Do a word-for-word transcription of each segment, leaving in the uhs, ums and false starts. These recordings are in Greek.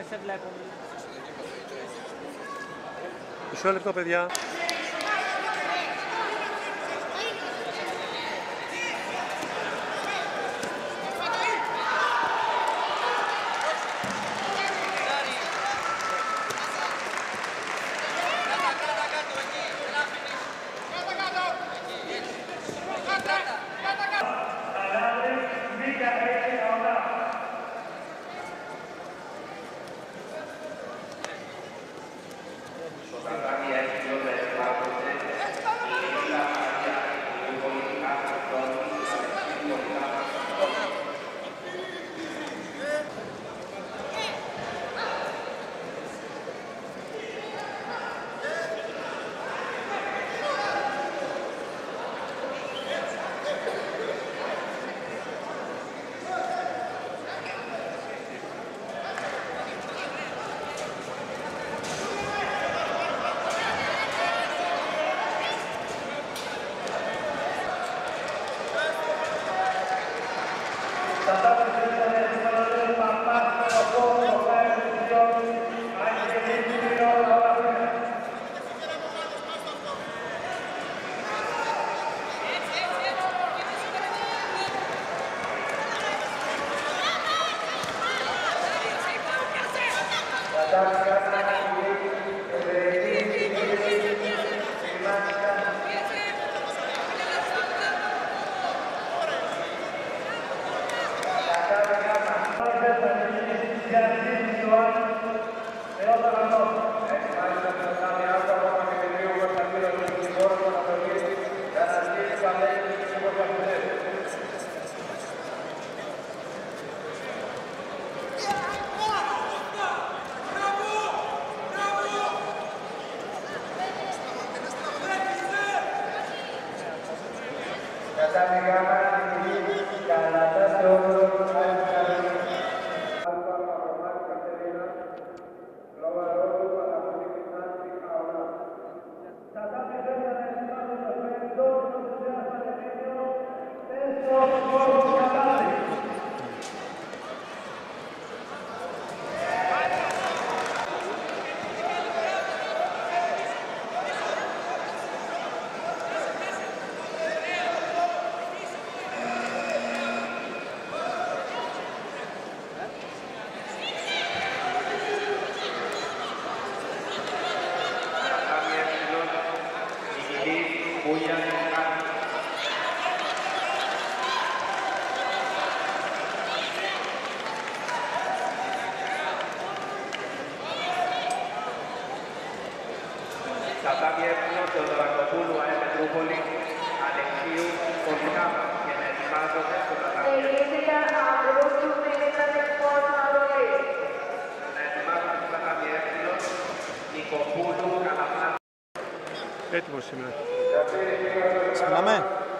σε βλέπουν. Μισό λεπτό, παιδιά. Κατάμι Εύκολο, Θεοδωρακοπούλου, ΑΕ Μετρούπολη, Αλεξίου, Κοντικά και να ετοιμάζονται στο Κατάμι. Να ετοιμάζονται στο Κατάμι Εύκολο, Νικοπούλου, Καλαπλά. Έτοιμος σήμερα. Ξεκινάμε.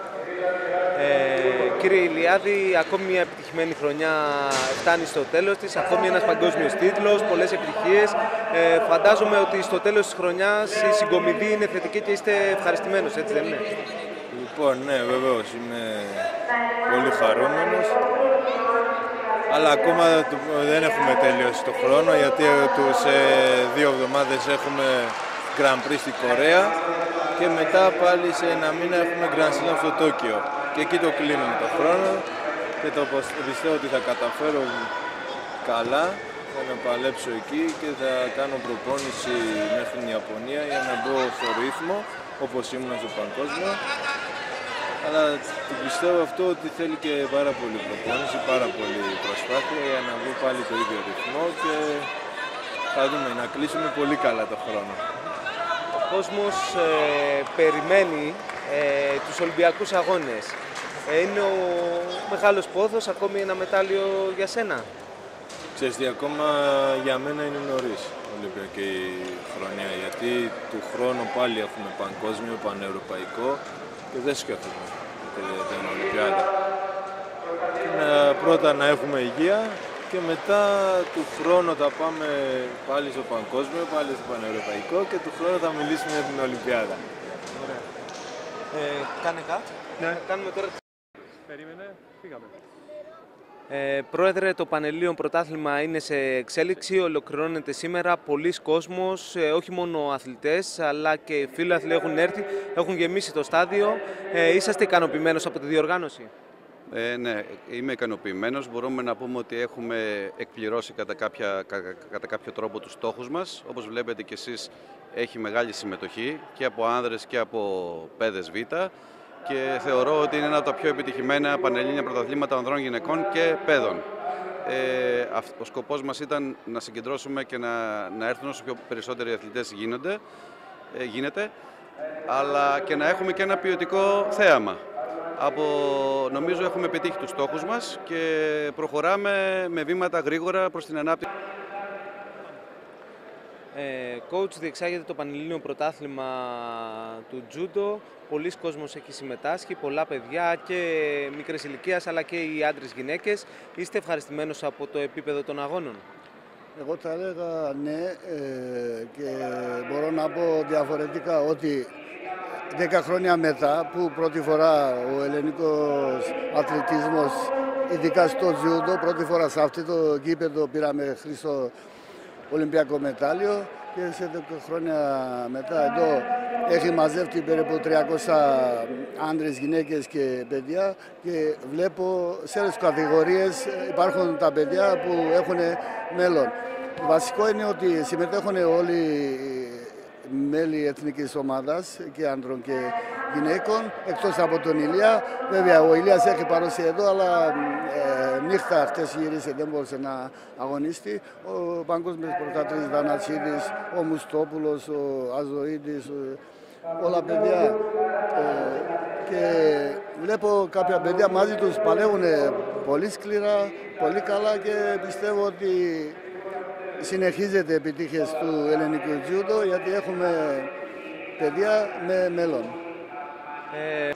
Ε, κύριε Ηλιάδη, ακόμη μια επιτυχημένη χρονιά φτάνει στο τέλος της, ακόμη ένας παγκόσμιος τίτλος, πολλές επιτυχίες. Ε, φαντάζομαι ότι στο τέλος της χρονιάς η συγκομιδή είναι θετική και είστε ευχαριστημένος, έτσι δεν είναι? Λοιπόν, ναι, βεβαίως, είμαι πολύ χαρούμενος. Αλλά ακόμα δεν έχουμε τελειώσει το χρόνο, γιατί σε δύο εβδομάδες έχουμε Grand Prix στην Κορέα και μετά πάλι σε ένα μήνα έχουμε Grand Slam στο Τόκιο. Και εκεί το κλείνουμε το χρόνο και το πιστεύω ότι θα καταφέρω καλά, θα παλέψω εκεί και θα κάνω προπόνηση μέχρι την Ιαπωνία για να μπω στο ρύθμο όπως ήμουν στο παγκόσμιο. Αλλά πιστεύω αυτό ότι θέλει και πάρα πολύ προπόνηση, πάρα πολύ προσπάθεια για να βγω πάλι το ίδιο ρυθμό και θα δούμε, να κλείσουμε πολύ καλά το χρόνο. Ο κόσμος ε, περιμένει ε, τους Ολυμπιακούς Αγώνες. Ε, είναι ο μεγάλος πόθος, ακόμη ένα μετάλλιο για σένα? Ξέρεις τι, ακόμα για μένα είναι νωρίς Ολυμπιακή χρονιά, γιατί του χρόνου πάλι έχουμε παγκόσμιο, πανευρωπαϊκό και δεν σκέφτομαι την Ολυμπιάδα. Να, πρώτα να έχουμε υγεία και μετά του χρόνου θα πάμε πάλι στο παγκόσμιο, πάλι στο πανευρωπαϊκό και του χρόνου θα μιλήσουμε για την Ολυμπιάδα. Ωραία. Ε, κάνε κάτι. Ναι. Κάνουμε τώρα... Περίμενε, φύγαμε. Ε, πρόεδρε, το Πανελλήνιο Πρωτάθλημα είναι σε εξέλιξη, ολοκληρώνεται σήμερα. Πολλοί κόσμος, ε, όχι μόνο αθλητές, αλλά και φίλαθλοι έχουν έρθει, έχουν γεμίσει το στάδιο. Ε, είσαστε ικανοποιημένος από τη διοργάνωση? Ε, ναι, είμαι ικανοποιημένος. Μπορούμε να πούμε ότι έχουμε εκπληρώσει κατά, κάποια, κα, κατά κάποιο τρόπο τους στόχους μας. Όπως βλέπετε και εσείς, έχει μεγάλη συμμετοχή και από άνδρες και από παιδες Β. Και θεωρώ ότι είναι ένα από τα πιο επιτυχημένα πανελλήνια πρωταθλήματα ανδρών, γυναικών και παιδών. Ε, ο σκοπός μας ήταν να συγκεντρώσουμε και να, να έρθουν όσο πιο περισσότεροι αθλητές γίνονται, ε, γίνεται, αλλά και να έχουμε και ένα ποιοτικό θέαμα. Από, νομίζω έχουμε πετύχει τους στόχους μας και προχωράμε με βήματα γρήγορα προς την ανάπτυξη. Ε, coach, διεξάγεται το Πανελλήνιο Πρωτάθλημα του Τζούντο. Πολλοί κόσμος έχει συμμετάσχει, πολλά παιδιά και μικρές ηλικίας, αλλά και οι άντρες γυναίκες. Είστε ευχαριστημένος από το επίπεδο των αγώνων? Εγώ θα έλεγα ναι, ε, και μπορώ να πω διαφορετικά ότι δέκα χρόνια μετά, που πρώτη φορά ο ελληνικός αθλητισμός, ειδικά στο Τζούντο, πρώτη φορά σε αυτό το γήπεδο πήραμε χρυσό Ολυμπιακό μετάλλιο, και σε δέκα χρόνια μετά εδώ έχει μαζεύει περίπου τριακόσια άντρες, γυναίκες και παιδιά, και βλέπω σε άλλες κατηγορίες υπάρχουν τα παιδιά που έχουν μέλλον. Βασικό είναι ότι συμμετέχουν όλοι μέλη εθνικής ομάδας και άντρων και γυναίκων, εκτός από τον Ηλία. Βέβαια ο Ηλίας έχει παρουσία εδώ, αλλά ε, νύχτα χτες γύρισε, δεν μπορούσε να αγωνιστεί. Ο παγκόσμιος πρωταθλητής Δανατσίδης, ο Μουστόπουλος, ο Αζοΐδης, όλα παιδιά. Ε, και βλέπω κάποια παιδιά μαζί τους παλεύουν πολύ σκληρά, πολύ καλά, και πιστεύω ότι συνεχίζεται επιτυχίες του ελληνικού τζούντο, γιατί έχουμε παιδιά με μέλλον. Ε...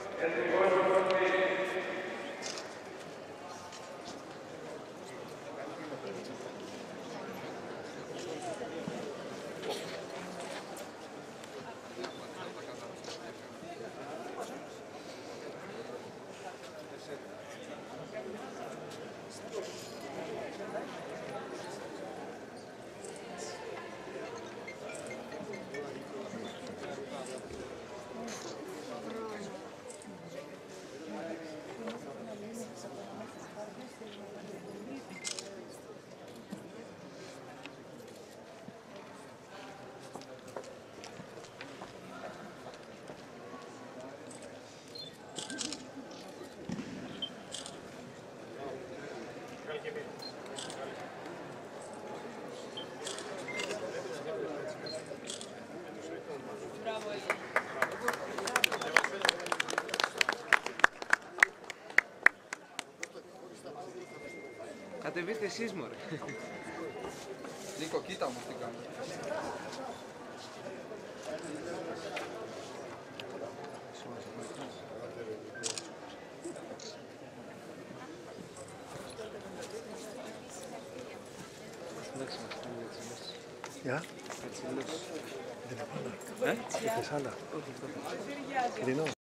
Κατεβείτε εσείς, μωρέ. Νίκο, κοίτα μου τι κάνω. Γεια. Δεν είναι πάντα. Ε? Έχεις άλλα. Κοινό.